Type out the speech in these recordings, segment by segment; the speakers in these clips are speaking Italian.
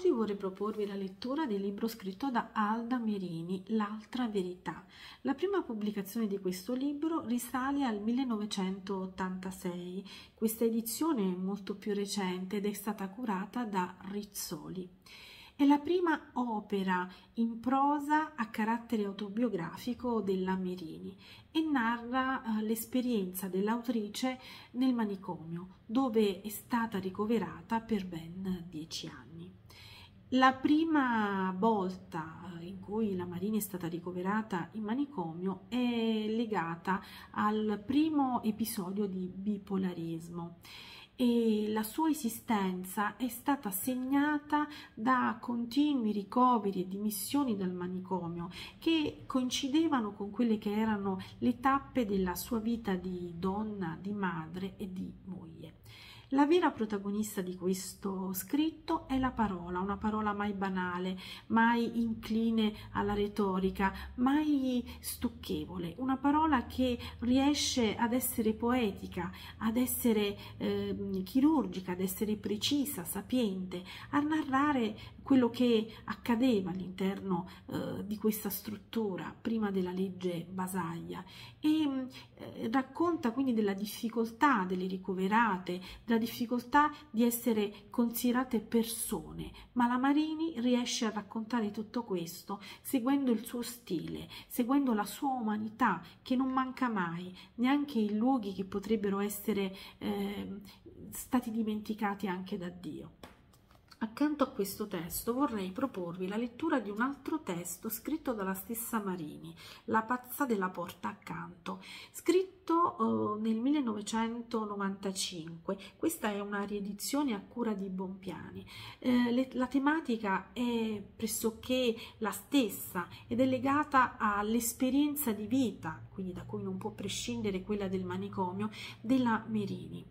Oggi vorrei proporvi la lettura del libro scritto da Alda Merini, L'altra verità. La prima pubblicazione di questo libro risale al 1986. Questa edizione è molto più recente ed è stata curata da Rizzoli. È la prima opera in prosa a carattere autobiografico della Merini e narra l'esperienza dell'autrice nel manicomio, dove è stata ricoverata per ben 10 anni. La prima volta in cui la Merini è stata ricoverata in manicomio è legata al primo episodio di bipolarismo e la sua esistenza è stata segnata da continui ricoveri e dimissioni dal manicomio che coincidevano con quelle che erano le tappe della sua vita di donna, di madre e di moglie. La vera protagonista di questo scritto è la parola, una parola mai banale, mai incline alla retorica, mai stucchevole, una parola che riesce ad essere poetica, ad essere chirurgica, ad essere precisa, sapiente, a narrare quello che accadeva all'interno di questa struttura prima della legge Basaglia e racconta quindi della difficoltà delle ricoverate, della difficoltà di essere considerate persone, ma la Merini riesce a raccontare tutto questo seguendo il suo stile, seguendo la sua umanità che non manca mai, neanche in luoghi che potrebbero essere stati dimenticati anche da Dio. Accanto a questo testo vorrei proporvi la lettura di un altro testo scritto dalla stessa Merini, La pazza della porta accanto, scritto nel 1995. Questa è una riedizione a cura di Bompiani. La tematica è pressoché la stessa ed è legata all'esperienza di vita, quindi da cui non può prescindere quella del manicomio, della Merini.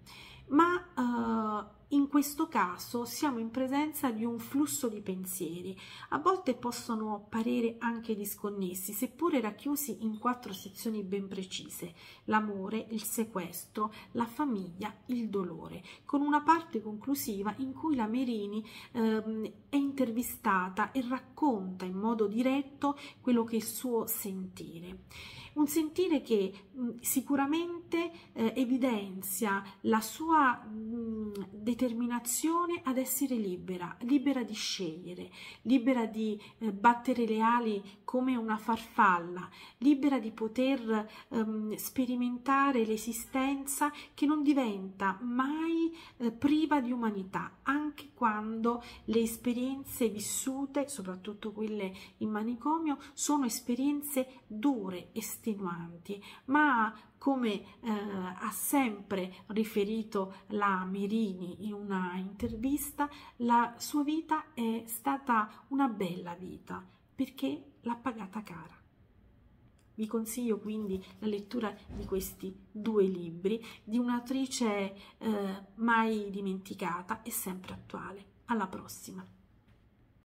Ma in questo caso siamo in presenza di un flusso di pensieri, a volte possono parere anche disconnessi, seppure racchiusi in 4 sezioni ben precise: l'amore, il sequestro, la famiglia, il dolore, con una parte conclusiva in cui la Merini è intervistata e racconta in modo diretto quello che è il suo sentire. Un sentire che sicuramente evidenzia la sua determinazione ad essere libera, libera di scegliere, libera di battere le ali come una farfalla, libera di poter sperimentare l'esistenza che non diventa mai priva di umanità, anche quando le esperienze vissute, soprattutto quelle in manicomio, sono esperienze dure, estenuanti, ma come ha sempre riferito la Merini in una intervista, la sua vita è stata una bella vita perché l'ha pagata cara. Vi consiglio quindi la lettura di questi 2 libri di un'autrice mai dimenticata e sempre attuale. Alla prossima!